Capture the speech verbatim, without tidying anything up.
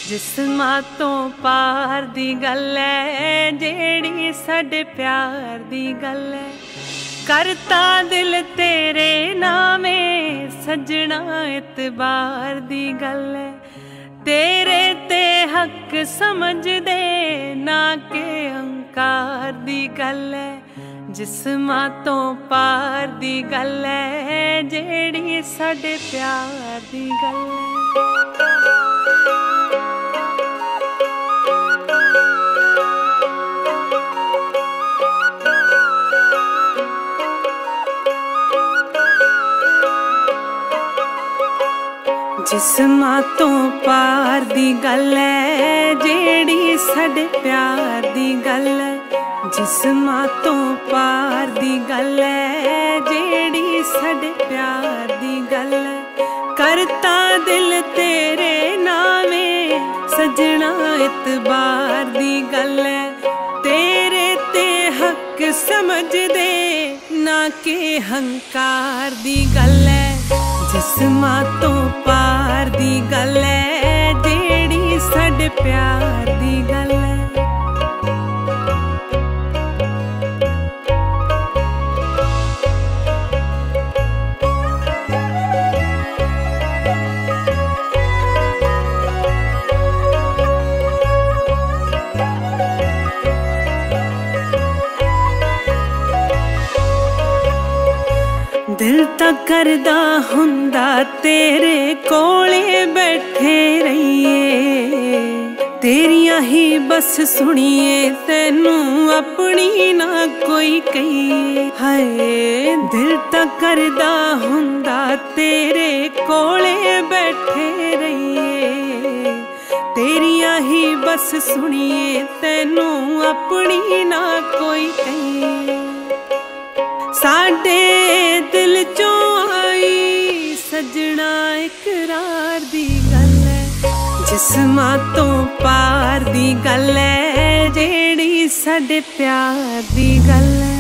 जिस्मां तो पार दी गल है, जेड़ी साडे प्यार दी गल है। करता दिल तेरे नामे सजना इतबार दी गल है। तेरे ते हक समझ दे ना के अहंकार दी गल है। जिस्मां तो पार दी गल है, जेड़ी साडे प्यार दी गल है। जिस्मां तो पार दी गल है, जेड़ी साडे प्यार दी गल है। जिस्मां तो पार दी गल है, जेड़ी साडे प्यार दी गल है। करता दिल तेरे नामे सजना इतबार दी गल है। तेरे ते हक समझ दे ना के हंकार दी गल है। जिस्मां तो पार दी गल है, जेड़ी साडे प्यार दी गल है। दिल तां करदा हुंदा तेरे कोले बैठे रहिए। तेरियां ही बस सुनिए, तैनू अपनी ना कोई कहिए। हाय दिल तां करदा हुंदा तेरे कोले बैठे रहिए। तेरियां ही बस सुनिए, तैनू अपनी ना कोई कहिए। साडे दिल चों आई सजना इकरार दी गल है। जिस्मां तो पार दी गल है, जेड़ी साडे प्यार दी गल है।